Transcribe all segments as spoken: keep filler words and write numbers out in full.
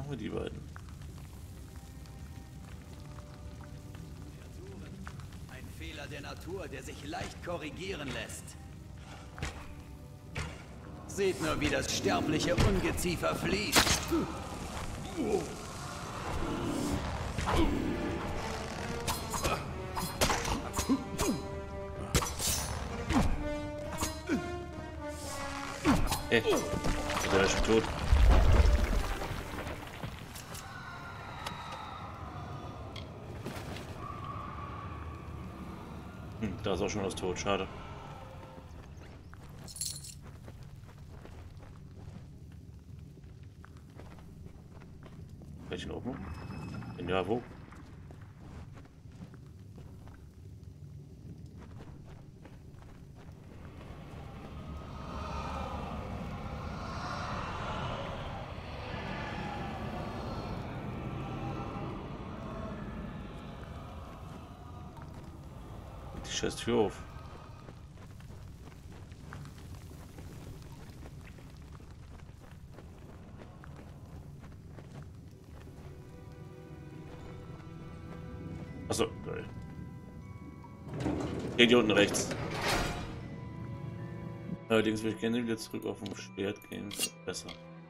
Machen wir die beiden. Ein Fehler der Natur, der sich leicht korrigieren lässt. Seht nur, wie das sterbliche Ungeziefer fließt. Hey, der ist schon tot. Hm, da ist auch schon was tot, schade. Welchen oben? Ja, wo? Die scheiß Tür auf. Achso, geil. Hier, hier unten rechts. Allerdings würde ich gerne wieder zurück auf dem Schwert gehen. Besser.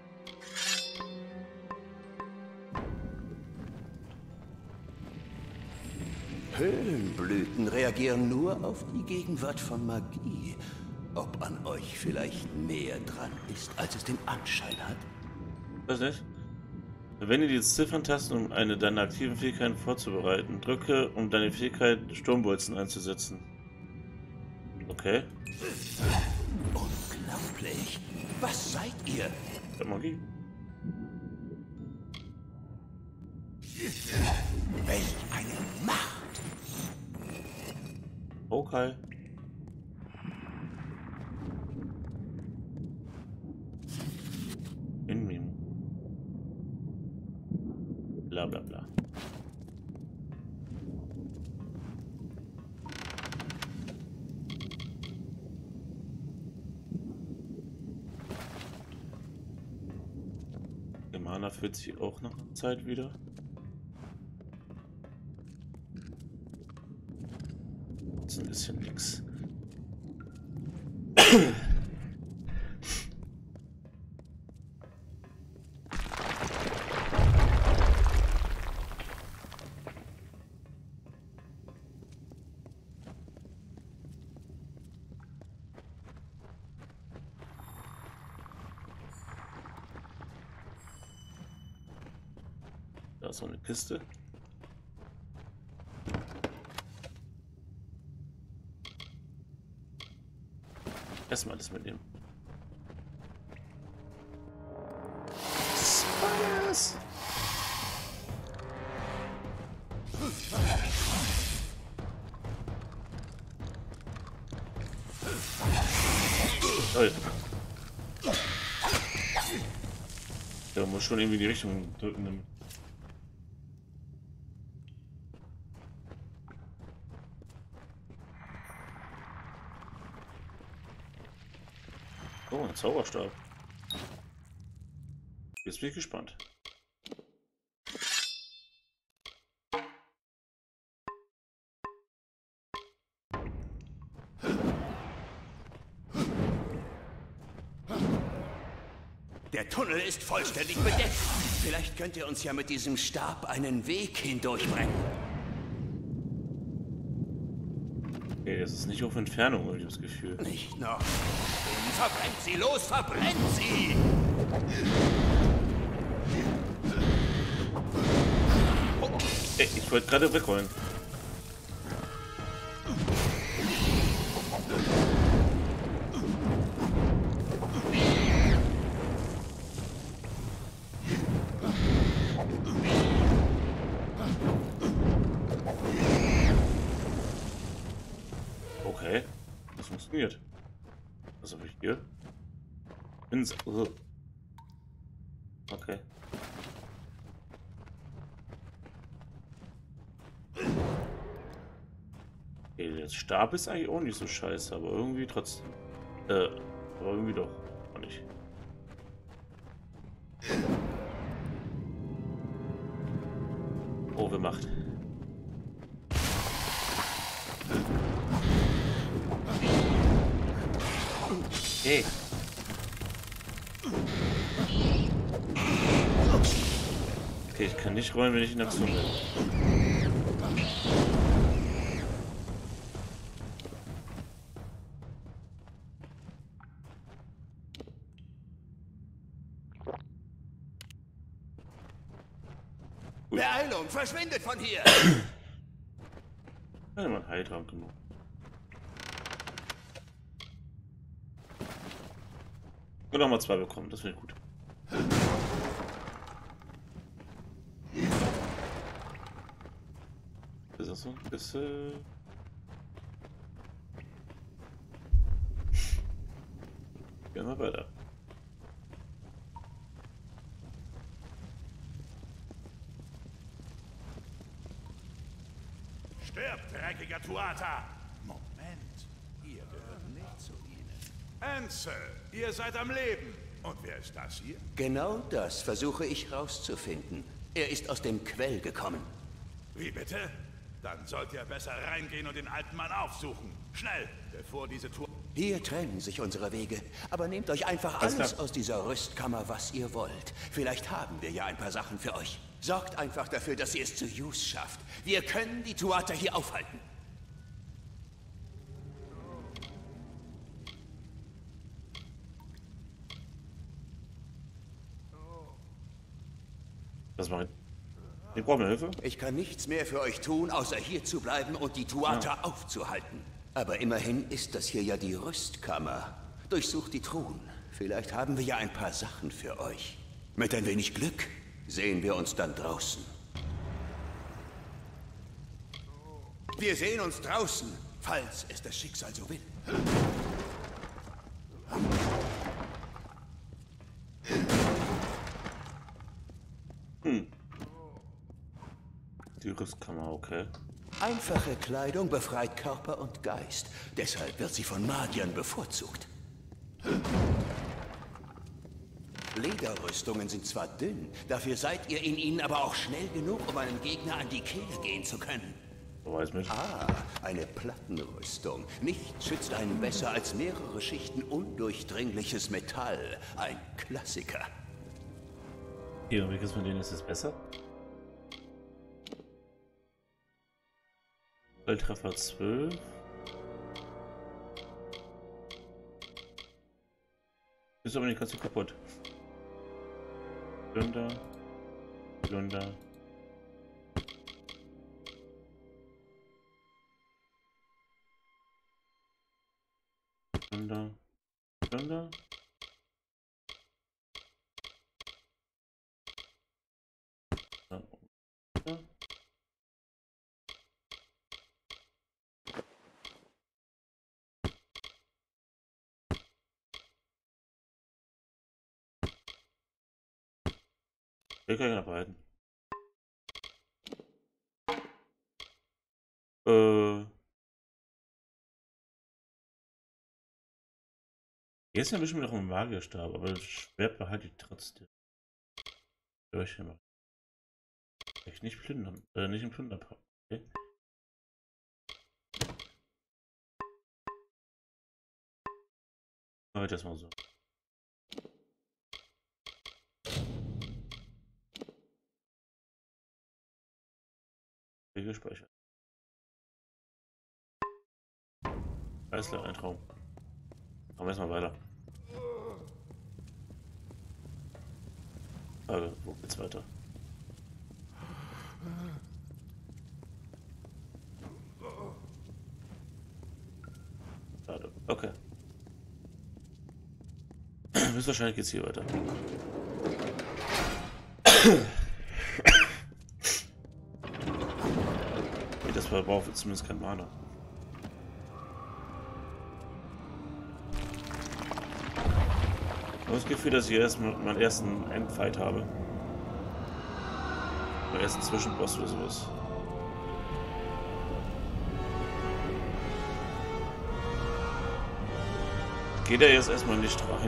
Höhlenblüten reagieren nur auf die Gegenwart von Magie. Ob an euch vielleicht mehr dran ist, als es den Anschein hat? Weiß nicht. Verwende die Zifferntasten, um eine deiner aktiven Fähigkeiten vorzubereiten. Drücke, um deine Fähigkeit Sturmbolzen einzusetzen. Okay. Unglaublich. Was seid ihr? Der Magie. Welch eine Macht! Okay. In mir. Bla bla bla. Der Mana fühlt sich auch nach einer Zeit wieder. Das ist ein bisschen nix. Da ist so eine Kiste. Erstmal alles mitnehmen. Spiders! Toll. Der muss schon irgendwie die Richtung drücken. Oh, ein Zauberstab. Jetzt bin ich gespannt. Der Tunnel ist vollständig bedeckt. Vielleicht könnt ihr uns ja mit diesem Stab einen Weg hindurchbrennen. Okay, das ist nicht auf Entfernung, habe ich das Gefühl. Nicht noch. Verbrennt sie, los, verbrennt sie! Oh, ey, ich wollte gerade wegrollen. Okay, das funktioniert. Was habe ich hier? Ins uh. Okay. Okay, der Stab ist eigentlich auch nicht so scheiße, aber irgendwie trotzdem. Äh, aber irgendwie doch. Auch nicht. Probe macht. Hey. Okay, ich kann nicht rollen, wenn ich in Aktion bin. Beeilung, verschwindet von hier! Ja, mal Heiltrank genug. Und noch mal zwei bekommen, das wäre gut. Ist das so ein bisschen... Gehen wir weiter. Stirb, dreckiger Tuata! Moment, ihr gehört nicht zu ihnen. Ansel, ihr seid am Leben. Und wer ist das hier? Genau das versuche ich rauszufinden. Er ist aus dem Quell gekommen. Wie bitte? Dann sollt ihr besser reingehen und den alten Mann aufsuchen. Schnell, bevor diese Tour... Hier trennen sich unsere Wege. Aber nehmt euch einfach Alles alles klar. aus dieser Rüstkammer, was ihr wollt. Vielleicht haben wir ja ein paar Sachen für euch. Sorgt einfach dafür, dass ihr es zu Hughes schafft. Wir können die Tuata hier aufhalten. Was mache ich? Ich brauche mir Hilfe. Ich kann nichts mehr für euch tun, außer hier zu bleiben und die Tuata Ja. aufzuhalten. Aber immerhin ist das hier ja die Rüstkammer. Durchsucht die Truhen. Vielleicht haben wir ja ein paar Sachen für euch. Mit ein wenig Glück sehen wir uns dann draußen. Wir sehen uns draußen, falls es das Schicksal so will. Hm. Die Rüstkammer, okay. Einfache Kleidung befreit Körper und Geist. Deshalb wird sie von Magiern bevorzugt. Lederrüstungen sind zwar dünn, dafür seid ihr in ihnen aber auch schnell genug, um einem Gegner an die Kehle gehen zu können. Weiß mich. Ah, eine Plattenrüstung. Nichts schützt einen besser als mehrere Schichten undurchdringliches Metall. Ein Klassiker. Hier, welches von denen ist es besser? Volltreffer zwölf. Ist aber nicht ganz so kaputt. Plunder. Plunder. Plunder. Plunder. Ja. Ja. Ich kann ihn behalten. Äh. Hier ist ja ein bisschen noch ein Magierstab, aber das Schwert behalte ich trotzdem. Durch immer. Ich nicht plündern, äh, nicht im Plunder packen. Okay. Mach ich das mal so. Gespeichert. Alles klar, ein Traum. Machen wir erstmal weiter. Frage, wo geht's weiter? Schade. Okay. Höchstwahrscheinlich geht's hier weiter. Das verbraucht jetzt zumindest kein Mana. Ich habe das Gefühl, dass ich erst meinen ersten Endfight habe. Meinen ersten Zwischenboss oder sowas. Geht er jetzt erstmal nicht rein.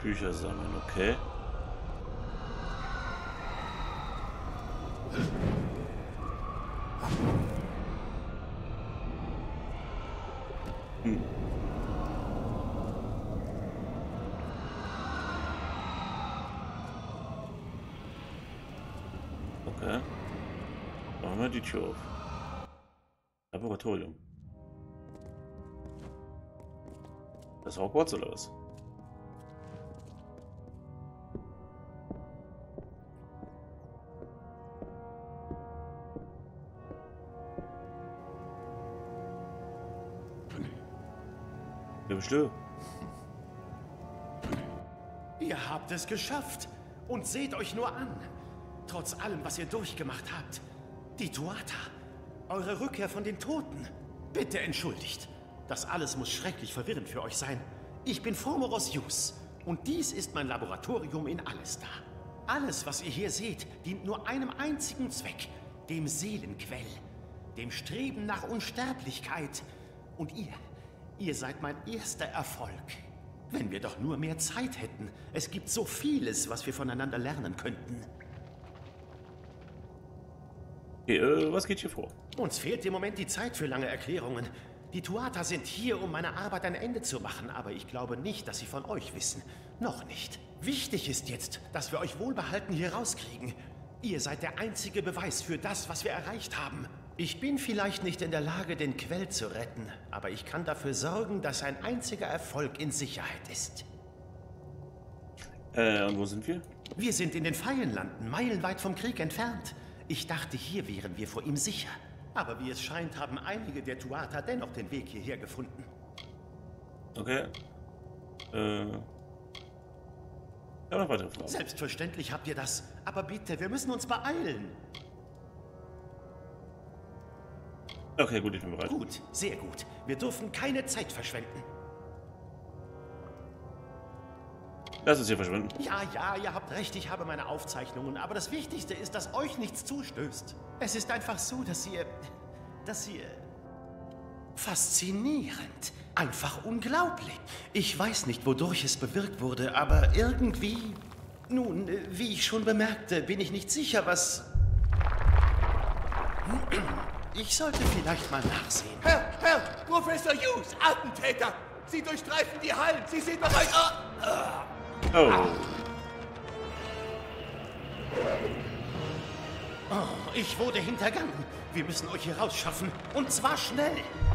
Bücher sammeln, okay. Hm. Okay. Machen wir die Tür auf. Laboratorium. Das ist Hogwarts oder was? Ja, bestimmt. Ihr habt es geschafft. Und seht euch nur an. Trotz allem, was ihr durchgemacht habt. Die Tuata. Eure Rückkehr von den Toten. Bitte entschuldigt. Das alles muss schrecklich verwirrend für euch sein. Ich bin Fomoros Jus. Und dies ist mein Laboratorium in Alestar. Alles, was ihr hier seht, dient nur einem einzigen Zweck. Dem Seelenquell. Dem Streben nach Unsterblichkeit. Und ihr... Ihr seid mein erster Erfolg. Wenn wir doch nur mehr Zeit hätten. Es gibt so vieles, was wir voneinander lernen könnten. Okay, äh, was geht hier vor? Uns fehlt im Moment die Zeit für lange Erklärungen. Die Tuata sind hier, um meiner Arbeit ein Ende zu machen, aber ich glaube nicht, dass sie von euch wissen. Noch nicht. Wichtig ist jetzt, dass wir euch wohlbehalten hier rauskriegen. Ihr seid der einzige Beweis für das, was wir erreicht haben. Ich bin vielleicht nicht in der Lage, den Quell zu retten, aber ich kann dafür sorgen, dass ein einziger Erfolg in Sicherheit ist. Äh, und wo sind wir? Wir sind in den Feilenlanden, meilenweit vom Krieg entfernt. Ich dachte, hier wären wir vor ihm sicher. Aber wie es scheint, haben einige der Tuata dennoch den Weg hierher gefunden. Okay. Äh... Ja, noch weitere Fragen. Selbstverständlich habt ihr das. Aber bitte, wir müssen uns beeilen. Okay, gut, ich bin bereit. Gut, sehr gut. Wir dürfen keine Zeit verschwenden. Lass uns hier verschwinden. Ja, ja, ihr habt recht, ich habe meine Aufzeichnungen. Aber das Wichtigste ist, dass euch nichts zustößt. Es ist einfach so, dass ihr... dass ihr... Faszinierend. Einfach unglaublich. Ich weiß nicht, wodurch es bewirkt wurde, aber irgendwie... Nun, wie ich schon bemerkte, bin ich nicht sicher, was... Ich sollte vielleicht mal nachsehen. Herr, Herr, Professor Hughes, Attentäter! Sie durchstreifen die Hallen! Sie sind bereit! Oh. Oh. Oh, ich wurde hintergangen. Wir müssen euch hier rausschaffen. Und zwar schnell.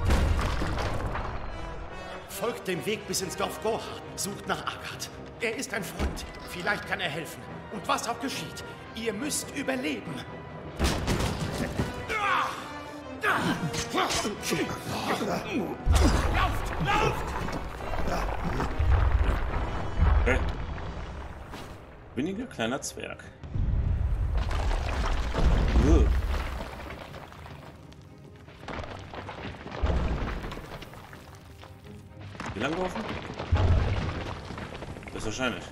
Folgt dem Weg bis ins Dorf Goha. Sucht nach Agathe. Er ist ein Freund. Vielleicht kann er helfen. Und was auch geschieht, ihr müsst überleben. Lauft! Lauft! Okay. Winniger kleiner Zwerg. Uh. Wie lang laufen? Das ist wahrscheinlich.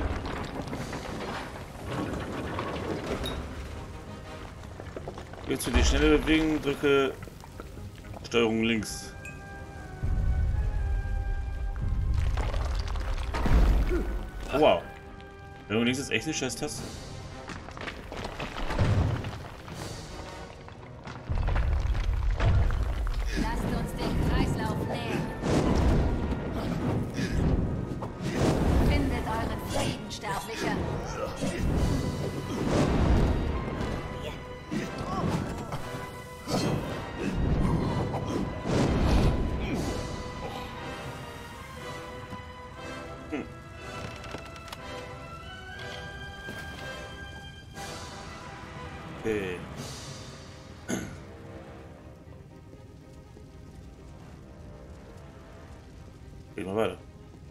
Willst du dich schneller bewegen, drücke Steuerung links. Oh, wow. Steuerung links ist echt eine scheiß Taste. Lasst uns den Kreislauf nähern. Findet euren Frieden, Sterblicher. Okay. Gehen wir weiter.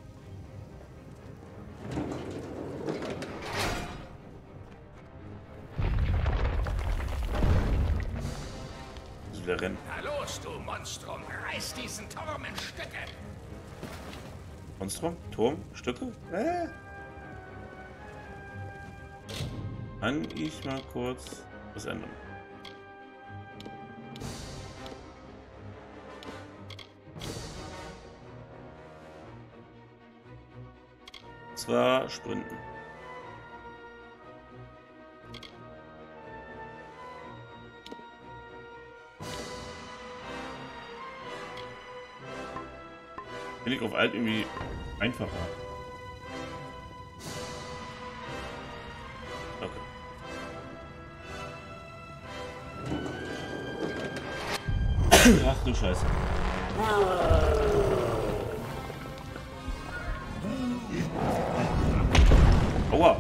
Wieder rennen. Na los, du Monstrum, reiß diesen Turm in Stücke. Monstrum? Turm? Stücke? Äh? Kann ich mal kurz was ändern? zwar Sprinten. Finde ich auf alt irgendwie einfacher. Okay. Ach du Scheiße. Aua.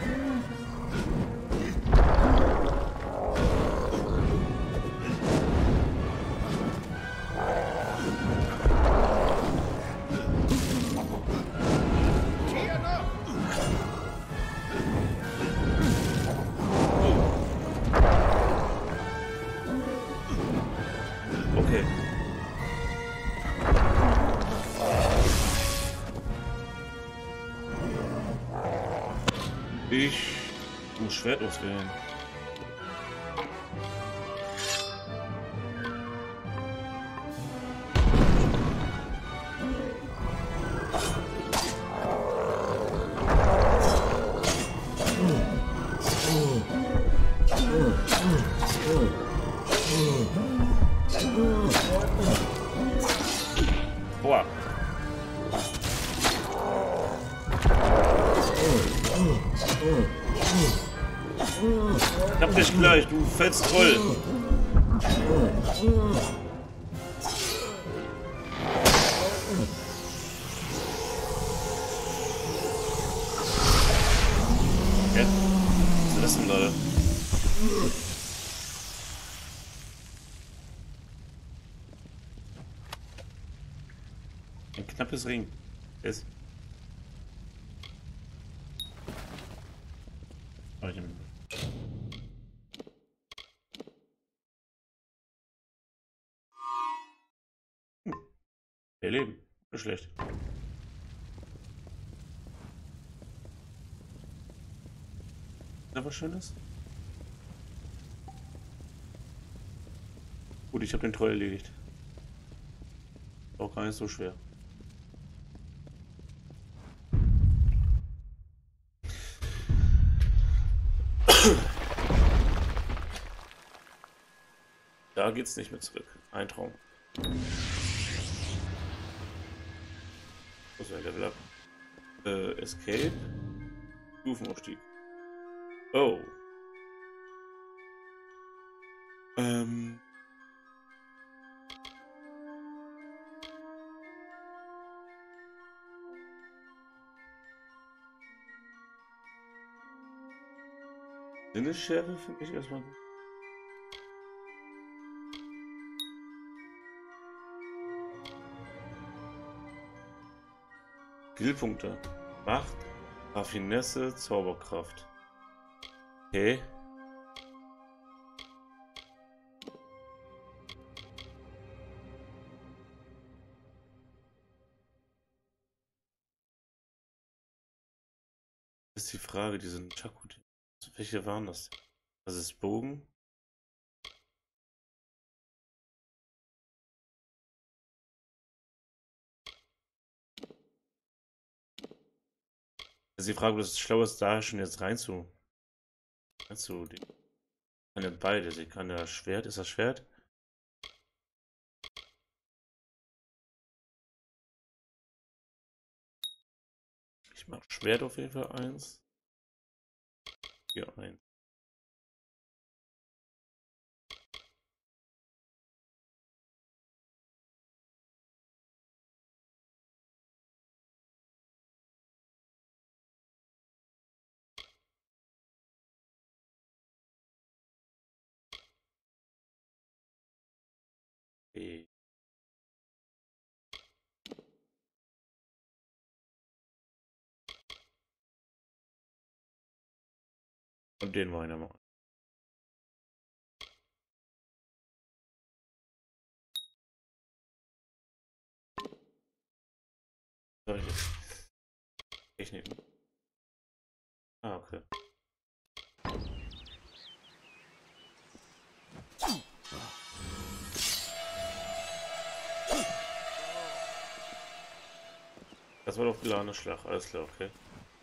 Okay. Ich muss Schwert auswählen. Boah. Ich hab dich gleich, du Felstroll. Okay. Was ist das denn, Leute? Ein knappes Ring. Ist. Oh, ich hm. Wir leben. Nicht schlecht. Da was Schönes? Gut, ich habe den Troll erledigt. Auch gar nicht so schwer. Da geht's nicht mehr zurück. Ein Traum. Wo ist ein Level Up? Äh, Escape. Stufenaufstieg. Oh. Ähm. Sinnesschärfe finde ich erstmal gut. Skillpunkte. Macht, Raffinesse, Zauberkraft. Okay. Das ist die Frage, die sind Chakut. Welche waren das? Das ist Bogen. Das ist die Frage, ob es schlau ist, da schon jetzt rein zu. Also, die kann ja beide. Sie kann ja Schwert. Ist das Schwert? Ich mache Schwert auf jeden Fall eins. Hier eins. Okay. Und den wollen wir machen. Solche Techniken. Ah, okay. Das war doch geladener Schlag, alles klar, okay.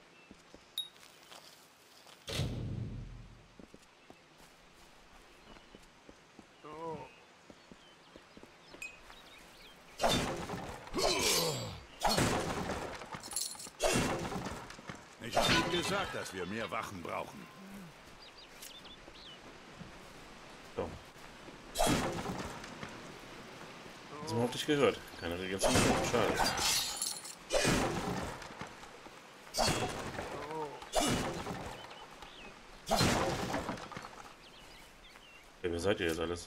gesagt, dass wir mehr Wachen brauchen. So. Das haben wir auf dich gehört. Keine Reaktion. Schade. Ja, wer seid ihr jetzt alles?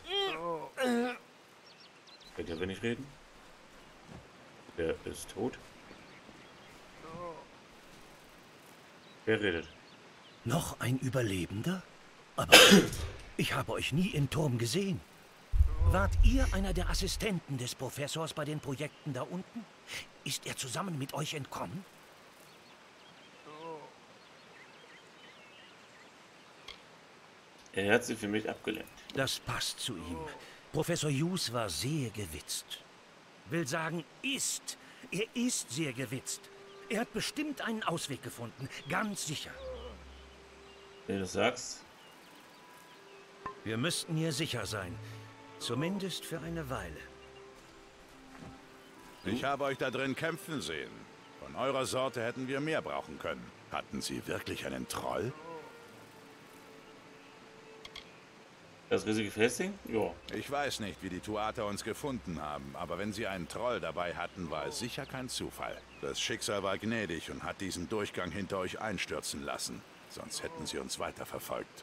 Der kann wir nicht reden. Der ist tot. Wer redet? Noch ein Überlebender? Aber ich habe euch nie im Turm gesehen. Wart ihr einer der Assistenten des Professors bei den Projekten da unten? Ist er zusammen mit euch entkommen? Er hat sie für mich abgelenkt. Das passt zu ihm. Professor Hughes war sehr gewitzt. Will sagen, ist. Er ist sehr gewitzt. Er hat bestimmt einen Ausweg gefunden. Ganz sicher. Wenn du das sagst. Wir müssten hier sicher sein. Zumindest für eine Weile. Ich habe euch da drin kämpfen sehen. Von eurer Sorte hätten wir mehr brauchen können. Hatten Sie wirklich einen Troll? Das riesige Festing? Ja. Ich weiß nicht, wie die Tuata uns gefunden haben, aber wenn sie einen Troll dabei hatten, war es sicher kein Zufall. Das Schicksal war gnädig und hat diesen Durchgang hinter euch einstürzen lassen. Sonst hätten sie uns weiterverfolgt.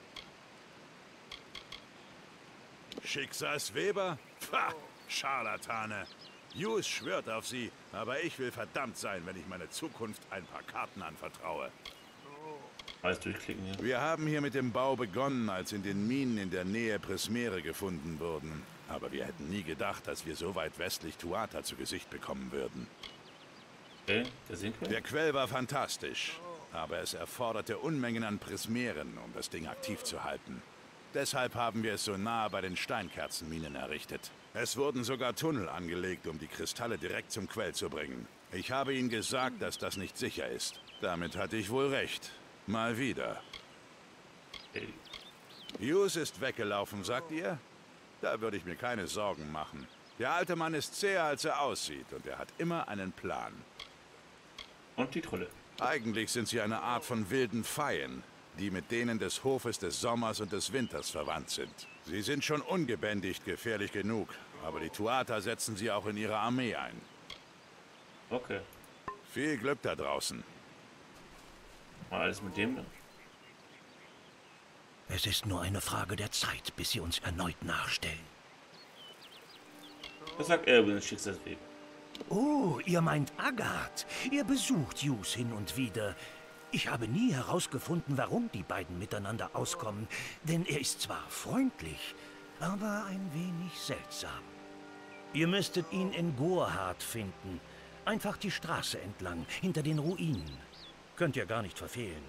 Schicksalsweber? Pah, Scharlatane. Hughes schwört auf sie, aber ich will verdammt sein, wenn ich meine Zukunft ein paar Karten anvertraue. Alles durchklicken hier. Wir haben hier mit dem Bau begonnen, als in den Minen in der Nähe Prismere gefunden wurden. Aber wir hätten nie gedacht, dass wir so weit westlich Tuata zu Gesicht bekommen würden. Okay, der Sinkel? Der Quell war fantastisch, aber es erforderte Unmengen an Prismeren, um das Ding aktiv zu halten. Deshalb haben wir es so nahe bei den Steinkerzenminen errichtet. Es wurden sogar Tunnel angelegt, um die Kristalle direkt zum Quell zu bringen. Ich habe ihnen gesagt, dass das nicht sicher ist. Damit hatte ich wohl recht. Mal wieder. Hey. Hughes ist weggelaufen, sagt ihr? Da würde ich mir keine Sorgen machen. Der alte Mann ist zäher, als er aussieht, und er hat immer einen Plan. Und die Trolle. Eigentlich sind sie eine Art von wilden Feien, die mit denen des Hofes des Sommers und des Winters verwandt sind. Sie sind schon ungebändigt gefährlich genug, aber die Tuata setzen sie auch in ihre Armee ein. Okay. Viel Glück da draußen. Mal alles mit dem dann. Es ist nur eine Frage der Zeit, bis sie uns erneut nachstellen. Was sagt er über den Schicksalsweg? Oh, ihr meint Agathe. Ihr besucht Hughes hin und wieder. Ich habe nie herausgefunden, warum die beiden miteinander auskommen. Denn er ist zwar freundlich, aber ein wenig seltsam. Ihr müsstet ihn in Gorhard finden. Einfach die Straße entlang, hinter den Ruinen. Könnt ihr gar nicht verfehlen.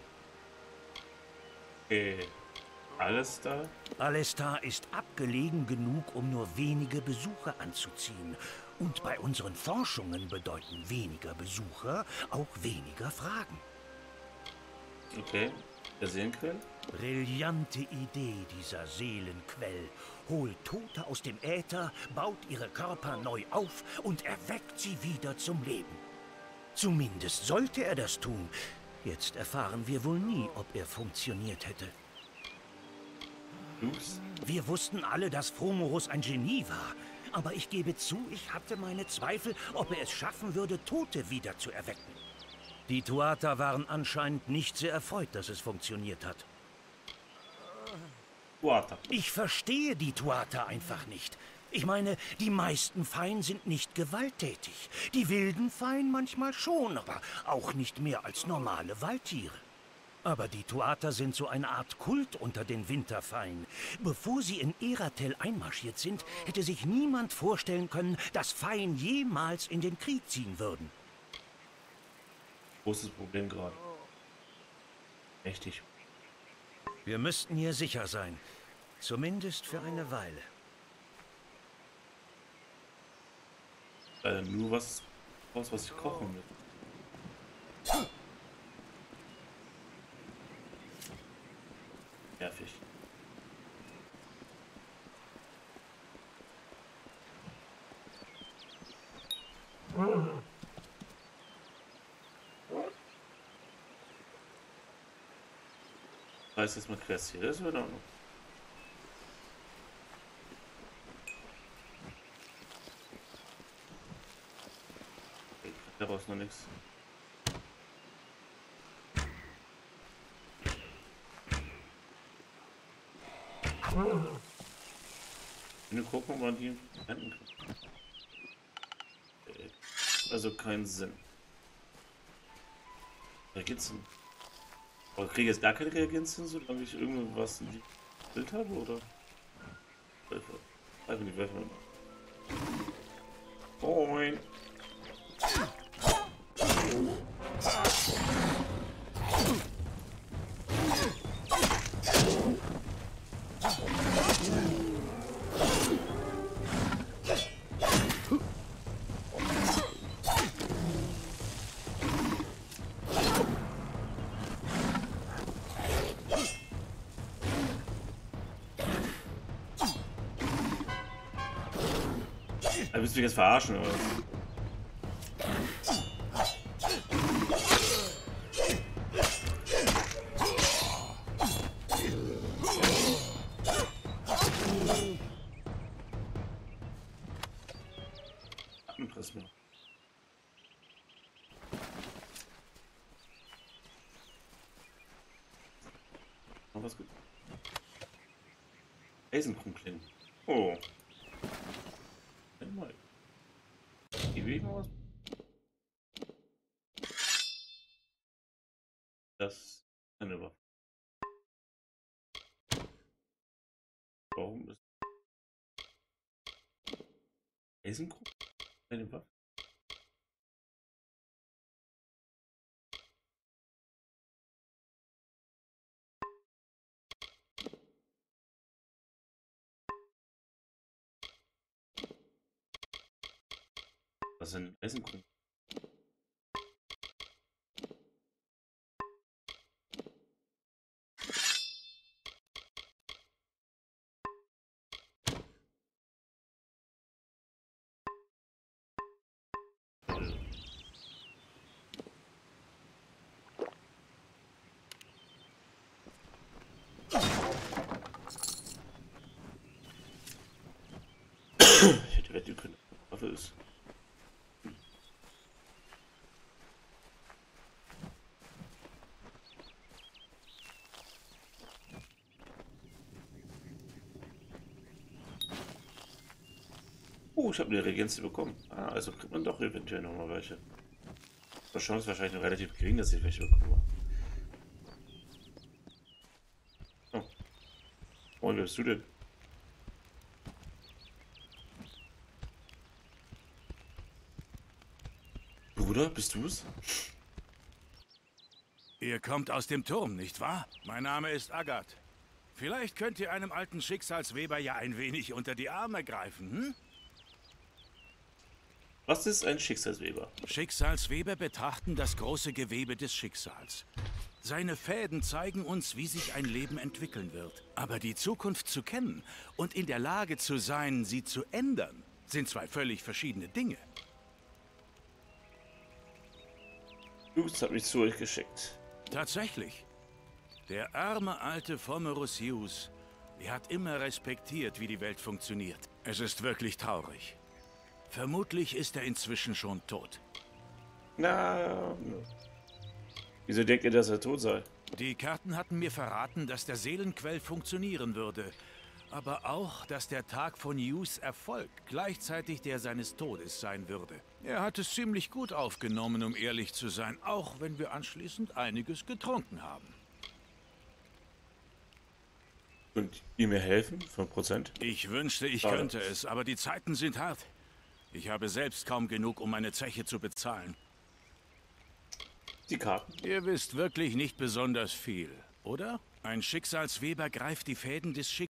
Okay. Alles da? Alestar ist abgelegen genug, um nur wenige Besucher anzuziehen. Und bei unseren Forschungen bedeuten weniger Besucher auch weniger Fragen. Okay. Der Seelenquell? Brillante Idee, dieser Seelenquell. Holt Tote aus dem Äther, baut ihre Körper neu auf und erweckt sie wieder zum Leben. Zumindest sollte er das tun. Jetzt erfahren wir wohl nie, ob er funktioniert hätte. Ups. Wir wussten alle, dass Fromorus ein Genie war. Aber ich gebe zu, ich hatte meine Zweifel, ob er es schaffen würde, Tote wieder zu erwecken. Die Tuata waren anscheinend nicht sehr erfreut, dass es funktioniert hat. Tuata. Ich verstehe die Tuata einfach nicht. Ich meine, die meisten Feien sind nicht gewalttätig. Die wilden Feien manchmal schon, aber auch nicht mehr als normale Waldtiere. Aber die Tuata sind so eine Art Kult unter den Winterfeien. Bevor sie in Eratel einmarschiert sind, hätte sich niemand vorstellen können, dass Feien jemals in den Krieg ziehen würden. Großes Problem gerade. Mächtig. Wir müssten hier sicher sein. Zumindest für eine Weile. Leider nur was raus, was ich kochen will. Nervig. heißt jetzt mal Quest hier. Das wird auch noch. Daraus noch nichts. Wir gucken, ob man die enden kann. Also keinen Sinn. Reagenzen. Aber kriege ich jetzt gar keine Reagenzen, solange ich irgendwas in die Bild habe, oder? Wölfe. Einfach die Wölfe. Moin. Da willst du mich jetzt verarschen, oder? Impress mir. Noch was gut. Eisenkrummklingen. Oh. Einmal. Die will ich mal was. Das ist eine Waffe. Warum ist Eisenkrumm eine Waffe? Was ist ein Eisenkrumm? Ich hätte wette können, was Waffe ist. Oh, ich habe eine Regenz bekommen. Ah, also kriegt man doch eventuell noch mal welche. Die Chance ist wahrscheinlich noch relativ gering, dass ich welche bekomme. Oh. Moin, wer bist du denn? Bruder, bist du es? Ihr kommt aus dem Turm, nicht wahr? Mein Name ist Agat. Vielleicht könnt ihr einem alten Schicksalsweber ja ein wenig unter die Arme greifen, hm? Was ist ein Schicksalsweber? Schicksalsweber betrachten das große Gewebe des Schicksals. Seine Fäden zeigen uns, wie sich ein Leben entwickeln wird. Aber die Zukunft zu kennen und in der Lage zu sein, sie zu ändern, sind zwei völlig verschiedene Dinge. Jus hat mich zu euch geschickt. Tatsächlich. Der arme alte Fomerus Jus, er hat immer respektiert, wie die Welt funktioniert. Es ist wirklich traurig. Vermutlich ist er inzwischen schon tot. Na, wieso denkt ihr, dass er tot sei? Die Karten hatten mir verraten, dass der Seelenquell funktionieren würde. Aber auch, dass der Tag von Jus Erfolg gleichzeitig der seines Todes sein würde. Er hat es ziemlich gut aufgenommen, um ehrlich zu sein, auch wenn wir anschließend einiges getrunken haben. Und ihr mir helfen? fünf Prozent? Ich wünschte, ich Schade. könnte es, aber die Zeiten sind hart. Ich habe selbst kaum genug, um meine Zeche zu bezahlen. Die Karten. Ihr wisst wirklich nicht besonders viel, oder? Ein Schicksalsweber greift die Fäden des Schicksals.